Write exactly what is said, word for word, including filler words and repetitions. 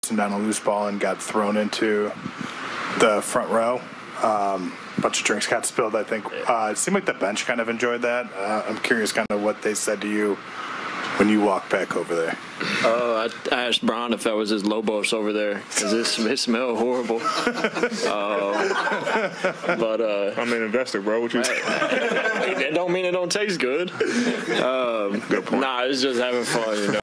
down a loose ball and got thrown into the front row. Um, a bunch of drinks got spilled, I think. Uh, it seemed like the bench kind of enjoyed that. Uh, I'm curious kind of what they said to you when you walked back over there. Uh, I, I asked Brian if that was his lobos over there, because it, it smelled horrible. uh, but uh, I'm an investor, bro. What you say? That don't mean it don't taste good. Um, Good point. Nah, it's just having fun, you know.